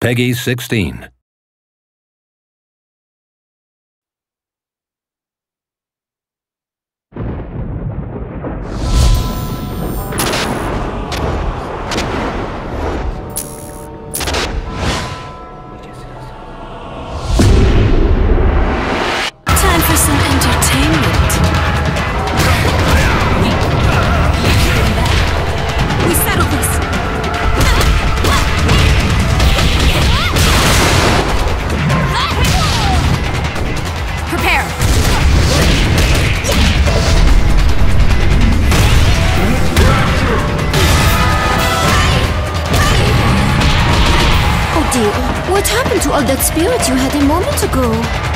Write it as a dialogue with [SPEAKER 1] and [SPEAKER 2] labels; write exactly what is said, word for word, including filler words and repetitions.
[SPEAKER 1] Peggy sixteen.
[SPEAKER 2] Time for some entertainment. We settle this. Prepare. Oh dear, what happened to all that spirit you had a moment ago?